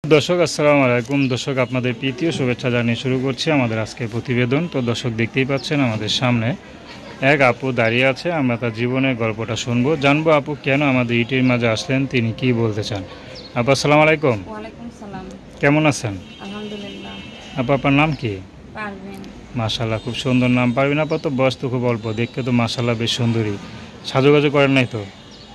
দর্শক আসসালামু আলাইকুম। দর্শক আপনাদের প্রীতীয় শুভেচ্ছা জানিয়ে শুরু করছি আমাদের আজকের প্রতিবেদন। তো দর্শক দেখতেই পাচ্ছেন আমাদের সামনে এক আপু দাঁড়িয়ে আছে। আমরা তার জীবনের গল্পটা শুনবো, জানবো আপু কেন আমাদের ইটির মাঝে আসলেন, তিনি কি বলতে চান। আপু আসসালামু আলাইকুম। ওয়ালাইকুম সালাম। কেমন আছেন? আলহামদুলিল্লাহ। আপু আপনার নাম কি? পারবেন। মাশাআল্লাহ, খুব সুন্দর নাম। পারবেন আপু তো বয়স তো খুব অল্প, দেখতে তো মাশাআল্লাহ বেশ সুন্দরী। সাজুগাজু করেন নাই তো?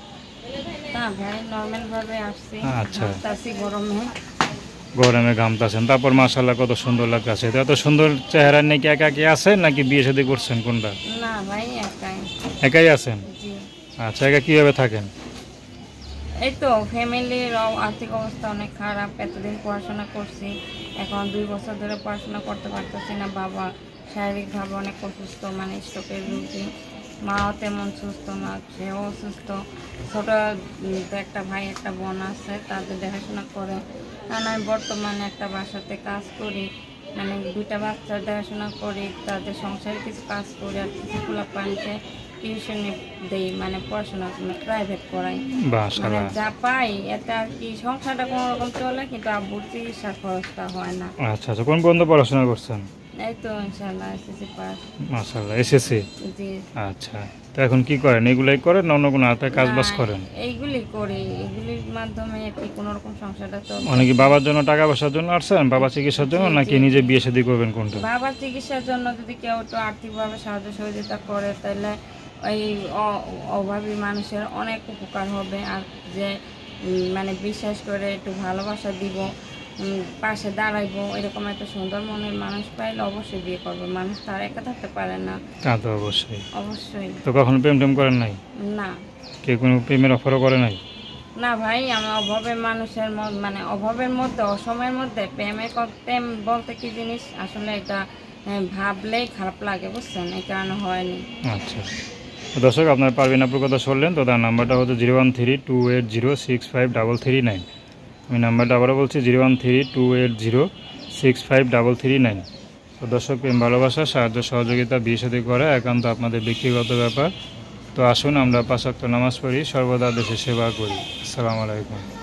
না ভাই, নর্মাল ভাবে আসছি। আচ্ছা, আসছি গরমে। গরমে ঘামতেছেন, তারপর মাশাআল্লাহ কত সুন্দর লাগতেছে। এত সুন্দর চেহারা নিয়ে কি একা কি আছেন নাকি বিয়ে শাদী করছেন কোনটা? না ভাই, একাই। একাই আছেন? জি। আচ্ছা, একা কীভাবে থাকেন? এই তো ফ্যামিলির আর্থিক অবস্থা অনেক খারাপ। এতদিন পড়াশোনা করছি, এখন 2 বছর ধরে পড়াশোনা করতে পারতেছি না। বাবা শারীরিকভাবে অনেক অসুস্থ, মানে স্ট্রোকের রোগী। মাও তেমন সুস্থ না, সেও অসুস্থ। ছোট একটা ভাই একটা বোন আছে, তাদের দেখাশোনা করে। কারণ আমি বর্তমানে একটা বাসাতে কাজ করি, মানে 2টা বাচ্চার দেখাশোনা করি, তাদের সংসারে কিছু কাজ করি, আর কিছু পোলাপানকে টিউশনি দেই, মানে পড়াশোনা প্রাইভেট করাই। মানে যা পাই এতে আর কি সংসারটা কোনো রকম চলে, কিন্তু আব্বুর চিকিৎসার খরচটা হয় না। আচ্ছা আচ্ছা, কোন পর্যন্ত পড়াশোনা করছেন? এই তো ইনশাআল্লাহ এসএসসি পাস। মাশাআল্লাহ, এসএসসি। জি। আচ্ছা, তো এখন কি করেন? এগুলাই করেন না অন্য কোনো হাতে কাজ বাজ করেন? এইগুলি করি, এগুলির মাধ্যমে কি কোনো রকম সংসারটা চলে। মানে কি বাবার জন্য টাকা পয়সার জন্য আসছেন, বাবা চিকিৎসার জন্য, নাকি নিজে বিয়ে শাদী করবেন কোনটা? বাবার চিকিৎসার জন্য যদি কেউ একটু আর্থিকভাবে সাহায্য সহযোগিতা করে, তাহলে ওই অভাবী মানুষের অনেক উপকার হবে। আর যে মানে বিশ্বাস করে একটু ভালোবাসা দিব, পাশে দাঁড়াইবো, এরকম একটা সুন্দর মনের মানুষ পাইলে অবশ্যই বিয়ে করবো। মানুষ তার একা থাকতে পারে না। তা তো অবশ্যই। অবশ্যই। তো কখনো প্রেম টেম করেন নাই? না। কেউ কোনো প্রেমের অফারও করে নাই? না ভাই, আমি অভাবের মানুষের মানে অভাবের মধ্যে, অসময়ের মধ্যে প্রেম বলতে কি জিনিস আসলে এটা ভাবলেই খারাপ লাগে, বুঝছেন? এই কারণে হয়নি। আচ্ছা, দর্শক আপনার পারবেন আপুর কথা শুনলেন। তো তার নাম্বারটা হচ্ছে 01328065339। আমি নাম্বারটা আবারও বলছি 01328065339। তো দর্শক, প্রেম ভালোবাসা সাহায্য সহযোগিতা বিয়ে শাদী করা একান্ত আপনাদের ব্যক্তিগত ব্যাপার। তো আসুন আমরা 5 ওয়াক্ত নামাজ পড়ি, সর্বদা দেশের সেবা করি। আসসালামু আলাইকুম।